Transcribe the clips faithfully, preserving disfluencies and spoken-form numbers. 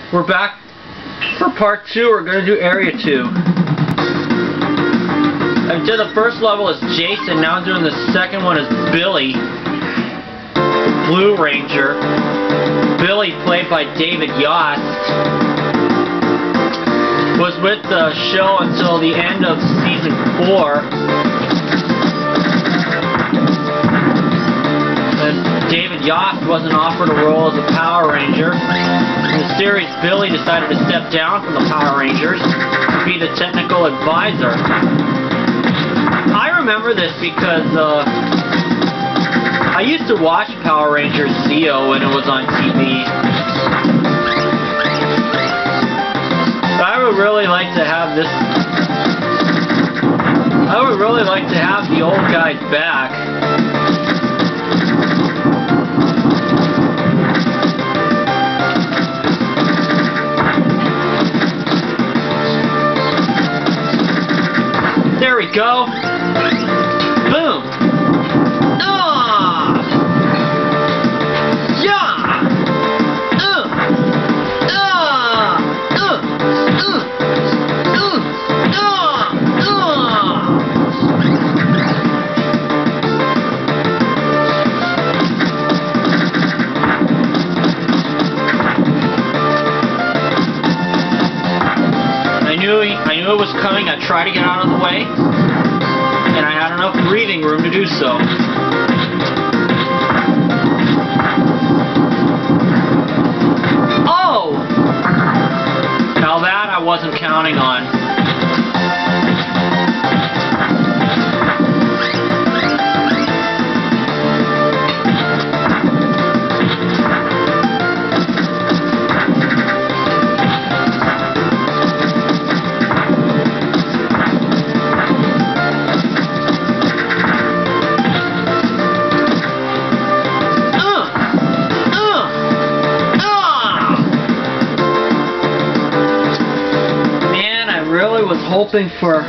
We're back for part two. We're going to do area two. I did the first level as Jason, now I'm doing the second one as Billy, Blue Ranger. Billy, played by David Yost, was with the show until the end of season four. And David Yost wasn't offered a role as a Power Ranger. In the series, Billy decided to step down from the Power Rangers to be the technical advisor. I remember this because uh, I used to watch Power Rangers Zeo when it was on T V. I would really like to have this. I would really like to have the old guys back. There we go. Boom. Ah. Yeah. Uh. Ah. Uh. Uh. Uh. Ah. Ah. I knew he, I knew it was coming. I tried to get out of the way, and I had enough breathing room to do so. Oh! Now that I wasn't counting on. Was hoping for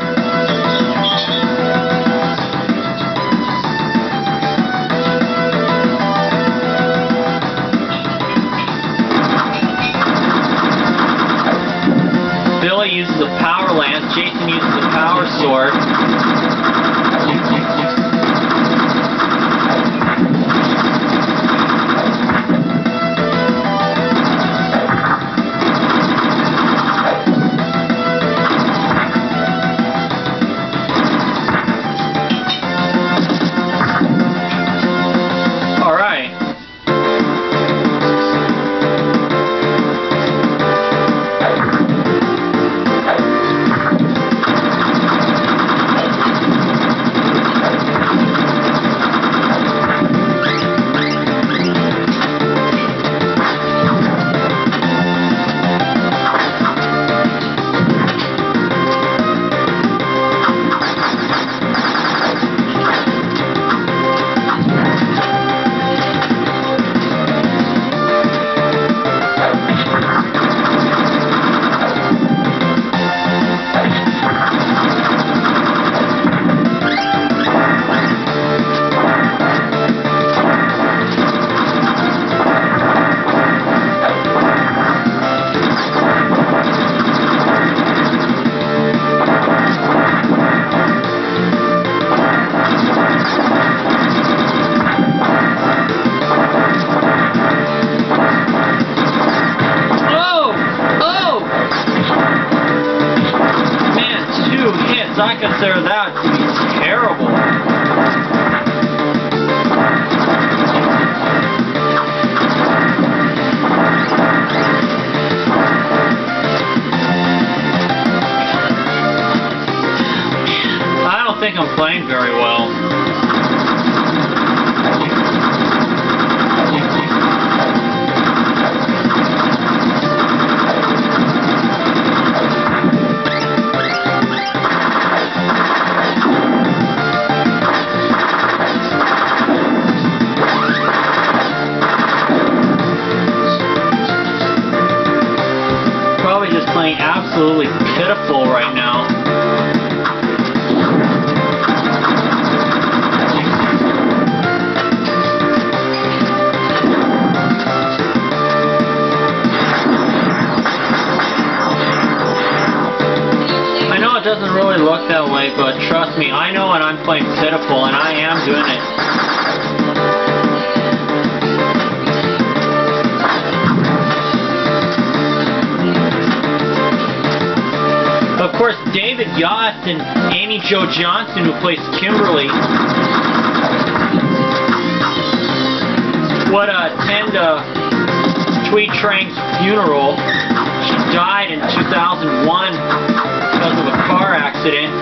Billy uses the power lance, Jason uses the power sword. I consider that to be terrible. I don't think I'm playing very well. Playing absolutely pitiful right now. play, but trust me, I know when I'm playing pitiful, and I am doing it. Of course, David Yost and Amy Jo Johnson, who plays Kimberly, would uh, attend uh, Tweet Train's funeral. She died in two thousand one because of a car accident.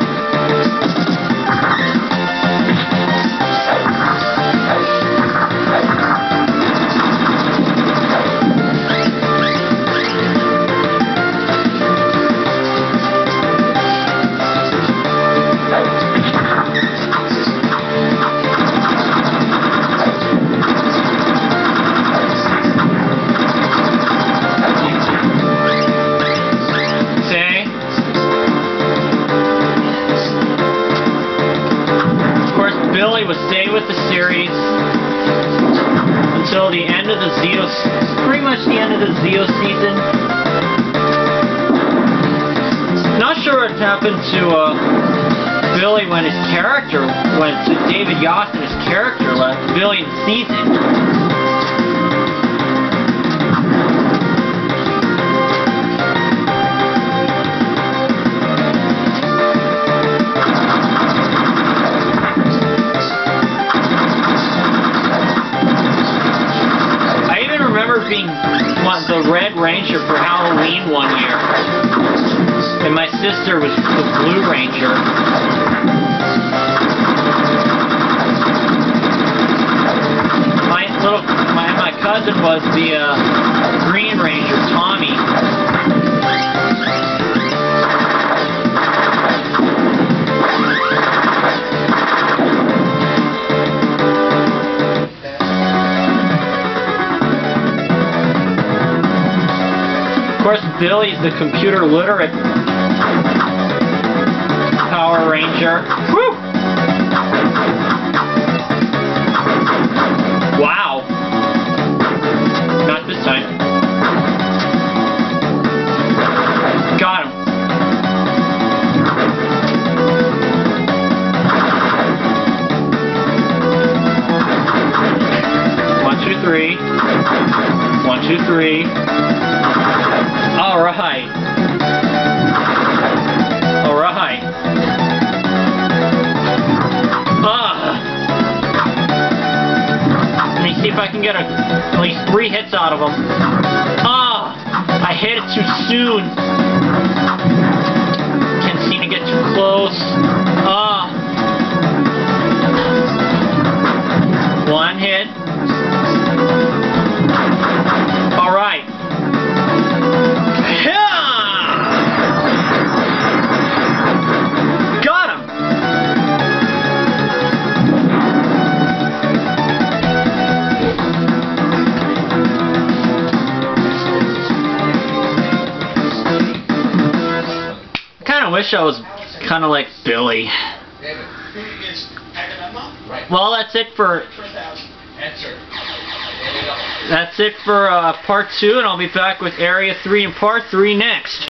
Billy would stay with the series until the end of the Zeo, pretty much the end of the Zeo season. Not sure what happened to uh, Billy when his character, when to David Yost and his character left Billy in the season. Being the Red Ranger for Halloween one year, and my sister was the Blue Ranger. My little, my my cousin was the uh, Green Ranger, Tommy. Of course, Billy's the computer-literate Power Ranger. Woo! Wow. Not this time. Got him. One, two, three. One, two, three. All right. All right. Ah. Let me see if I can get a, at least three hits out of him. Ah. I hit it too soon. Can't seem to get too close. Ah. One hit. All right. Got him! I kind of wish I was kind of like Billy. Well, that's it for... That's it for uh, part two, and I'll be back with Area three and part three next.